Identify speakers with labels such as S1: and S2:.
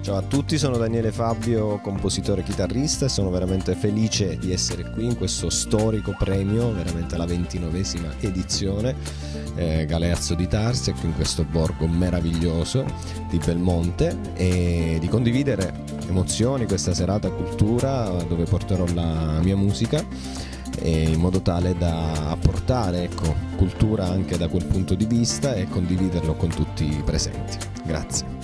S1: Ciao a tutti, sono Daniele Fabbio, compositore e chitarrista, e sono veramente felice di essere qui in questo storico premio, veramente la 29esima edizione, Galeazzo di Tarsia, qui in questo borgo meraviglioso di Belmonte, e di condividere emozioni, questa serata cultura dove porterò la mia musica, in modo tale da apportare cultura anche da quel punto di vista e condividerlo con tutti i presenti. Grazie.